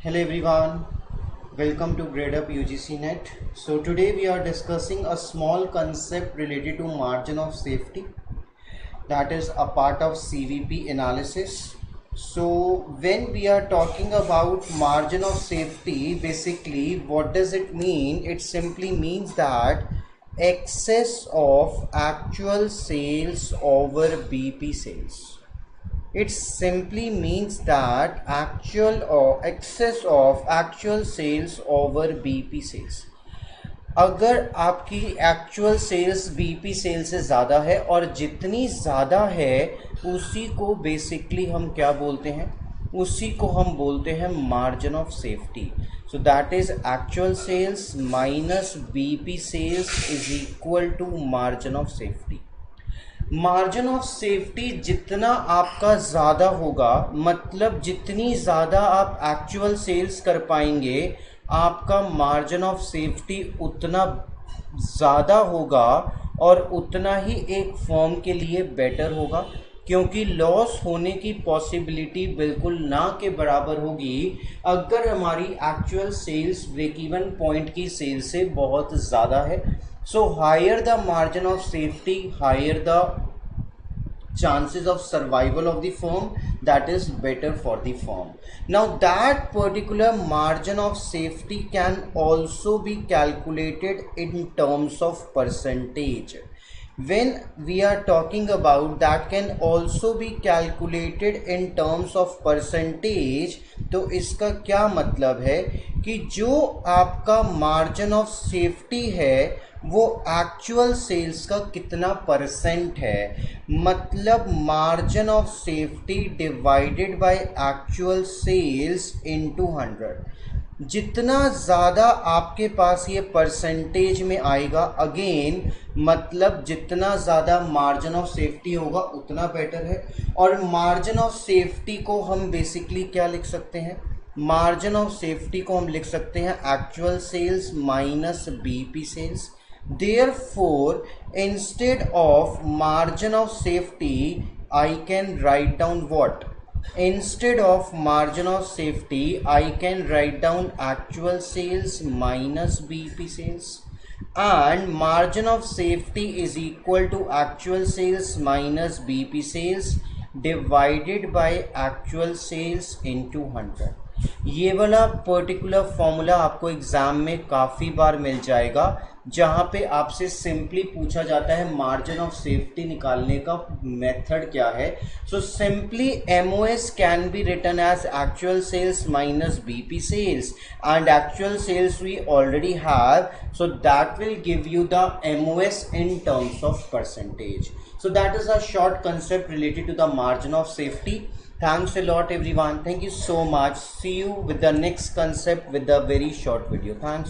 Hello everyone, welcome to Grade Up UGC Net. So today we are discussing a small concept related to margin of safety, that is a part of CVP analysis. So when we are talking about margin of safety, basically what does it mean? It simply means that excess of actual sales over BP sales. It simply means that actual or excess of actual sales over BP sales. अगर आपकी actual sales BP sales से ज़्यादा है और जितनी ज़्यादा है उसी को बेसिकली हम क्या बोलते हैं, उसी को हम बोलते हैं margin of safety. So that is actual sales minus BP sales is equal to margin of safety. Margin of safety जितना आपका ज़्यादा होगा, मतलब जितनी ज़्यादा आप एक्चुअल सेल्स कर पाएंगे, आपका मार्जिन ऑफ सेफ्टी उतना ज़्यादा होगा और उतना ही एक फर्म के लिए बेटर होगा, क्योंकि लॉस होने की पॉसिबिलिटी बिल्कुल ना के बराबर होगी अगर हमारी actual sales break even point की सेल्स से बहुत ज़्यादा है. So higher the margin of safety, higher the chances of survival of the firm, that is better for the firm. Now that particular margin of safety can also be calculated in terms of percentage. When we are talking about that can also be calculated in terms of percentage, तो इसका क्या मतलब है कि जो आपका margin of safety है वो एक्चुअल सेल्स का कितना परसेंट है, मतलब margin of safety divided by actual sales into 100. जितना ज़्यादा आपके पास ये परसेंटेज में आएगा, अगेन मतलब जितना ज़्यादा मार्जिन ऑफ सेफ्टी होगा उतना बेटर है. और मार्जिन ऑफ सेफ्टी को हम बेसिकली क्या लिख सकते हैं, मार्जिन ऑफ सेफ्टी को हम लिख सकते हैं actual sales minus BP sales. Therefore, instead of margin of safety, I can write down what? Instead of margin of safety, I can write down actual sales minus BP sales, and margin of safety is equal to actual sales minus BP sales divided by actual sales into 100. ये वाला particular formula आपको exam में काफ़ी बार मिल जाएगा, जहाँ पे आपसे simply पूछा जाता है मार्जिन ऑफ सेफ्टी निकालने का मेथड क्या है. So simply MOS can be written as actual sales minus BP sales, and actual sales we already have, so that will give you the MOS in terms of percentage. So that is a short concept related to the margin of safety. Thanks a lot everyone. Thank you so much. See you with the next concept with a very short video. Thanks.